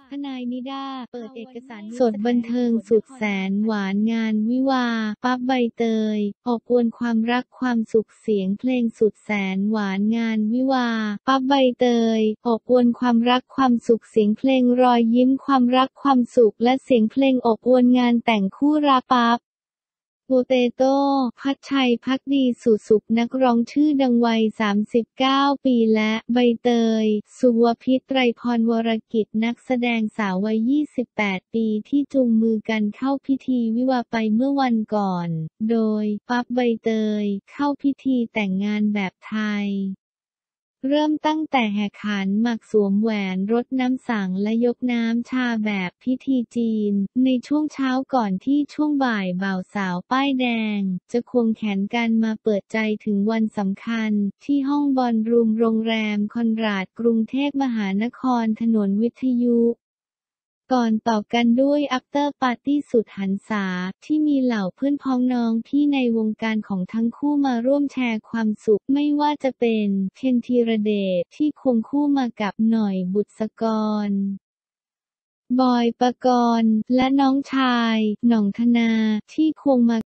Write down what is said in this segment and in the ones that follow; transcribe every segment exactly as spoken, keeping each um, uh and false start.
ทนายนิด้าเปิดเอกสารสดบันเทิงสุดแสนหวานงานวิวาห์ปั๊บใบเตยอบอวลความรักความสุขเสียงเพลงสุดแสนหวานงานวิวาห์ปั๊บใบเตยอบอวลความรักความสุขเสียงเพลงรอยยิ้มความรักความสุขและเสียงเพลงอบอวลงานแต่งคู่รักปั๊บโปเตโต้ ภัชชัย ภักดีสุสุขนักร้องชื่อดังวัย สามสิบเก้า ปีและใบเตย สุวพิต ไตรพรวรกิจนักแสดงสาววัย ยี่สิบแปด ปีที่จูงมือกันเข้าพิธีวิวาห์ไปเมื่อวันก่อน โดย ปั๊บ ใบเตย เข้าพิธีแต่งงานแบบไทยเริ่มตั้งแต่แห่ขันหมากสวมแหวนรดน้ำสังและยกน้ำชาแบบพิธีจีนในช่วงเช้าก่อนที่ช่วงบ่ายบ่าวสาวป้ายแดงจะควงแขนกันมาเปิดใจถึงวันสำคัญที่ห้องบอลรูมโรงแรมคอนราดกรุงเทพมหานครถนนวิทยุก่อนต่อกันด้วยอัฟเตอร์ปาร์ตี้สุดหันษาที่มีเหล่าเพื่อนพ้องน้องพี่ในวงการของทั้งคู่มาร่วมแชร์ความสุขไม่ว่าจะเป็นเคนธีรเดชที่ควงคู่มากับหน่อยบุษกรบอยปกรณ์และน้องชายหน่องธนาที่ควงมา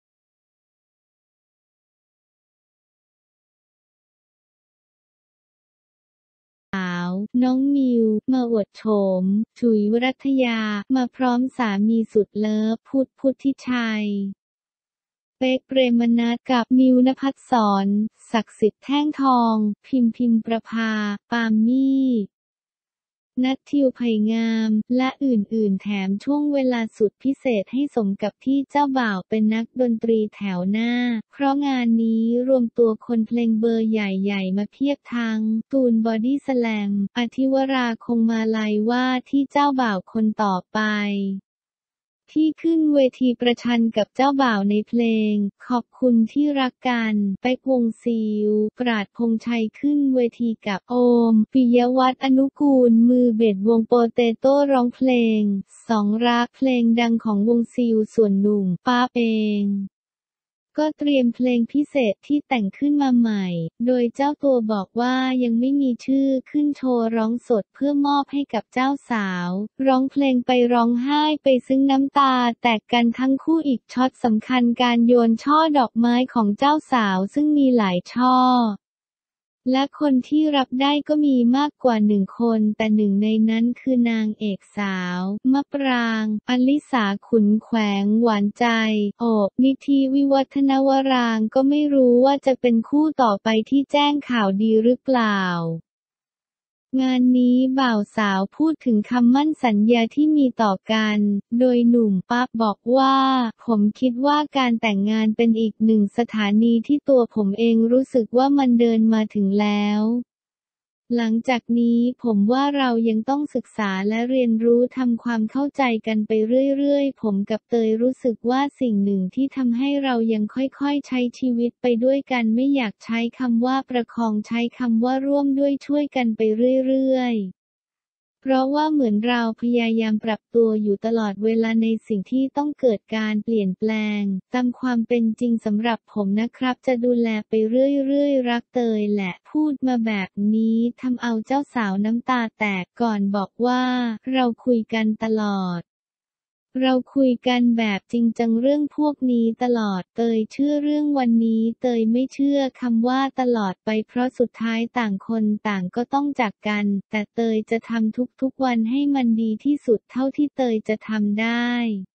น้องมิวมาอวดโฉมจุ๋ยวรัตยามาพร้อมสามีสุดเลิฟพุทธพุทธิชัยเป๊กเปรมนัสกับมิวณภัสสรศักดิ์สิทธิ์แท่งทองพิมพิมประภาปามี่นัททิวไผ่งามและอื่นๆแถมช่วงเวลาสุดพิเศษให้สมกับที่เจ้าบ่าวเป็นนักดนตรีแถวหน้าเพราะงานนี้รวมตัวคนเพลงเบอร์ใหญ่ๆมาเพียบทั้งตูนบอดี้สแลมอธิวราคงมาลัยว่าที่เจ้าบ่าวคนต่อไปที่ขึ้นเวทีประชันกับเจ้าบ่าวในเพลงขอบคุณที่รักกันเป๊กวงซิลปราดพงษ์ชัยขึ้นเวทีกับโอมปิยวัฒน์อนุกูลมือเบสวงโปเตโต้ร้องเพลงสองรักเพลงดังของวงซิลส่วนหนุ่มป๊าบเองก็เตรียมเพลงพิเศษที่แต่งขึ้นมาใหม่โดยเจ้าตัวบอกว่ายังไม่มีชื่อขึ้นโชว์ร้องสดเพื่อมอบให้กับเจ้าสาวร้องเพลงไปร้องไห้ไปซึ้งน้ำตาแตกกันทั้งคู่อีกช็อตสำคัญการโยนช่อดอกไม้ของเจ้าสาวซึ่งมีหลายช่อและคนที่รับได้ก็มีมากกว่าหนึ่งคนแต่หนึ่งในนั้นคือนางเอกสาวมะปรางอลิสาขุนแขวงหวานใจโอบนิธิวิวัฒนวรางค์ก็ไม่รู้ว่าจะเป็นคู่ต่อไปที่แจ้งข่าวดีหรือเปล่างานนี้บ่าวสาวพูดถึงคำมั่นสัญญาที่มีต่อกันโดยหนุ่มปั๊บบอกว่าผมคิดว่าการแต่งงานเป็นอีกหนึ่งสถานีที่ตัวผมเองรู้สึกว่ามันเดินมาถึงแล้วหลังจากนี้ผมว่าเรายังต้องศึกษาและเรียนรู้ทำความเข้าใจกันไปเรื่อยๆผมกับเตยรู้สึกว่าสิ่งหนึ่งที่ทำให้เรายังค่อยๆใช้ชีวิตไปด้วยกันไม่อยากใช้คำว่าประคองใช้คำว่าร่วมด้วยช่วยกันไปเรื่อยๆเพราะว่าเหมือนเราพยายามปรับตัวอยู่ตลอดเวลาในสิ่งที่ต้องเกิดการเปลี่ยนแปลงตามความเป็นจริงสำหรับผมนะครับจะดูแลไปเรื่อยๆรักเตยแหละพูดมาแบบนี้ทำเอาเจ้าสาวน้ำตาแตกก่อนบอกว่าเราคุยกันตลอดเราคุยกันแบบจริงจังเรื่องพวกนี้ตลอดเตยเชื่อเรื่องวันนี้เตยไม่เชื่อคำว่าตลอดไปเพราะสุดท้ายต่างคนต่างก็ต้องจากกันแต่เตยจะทำทุกๆวันให้มันดีที่สุดเท่าที่เตยจะทำได้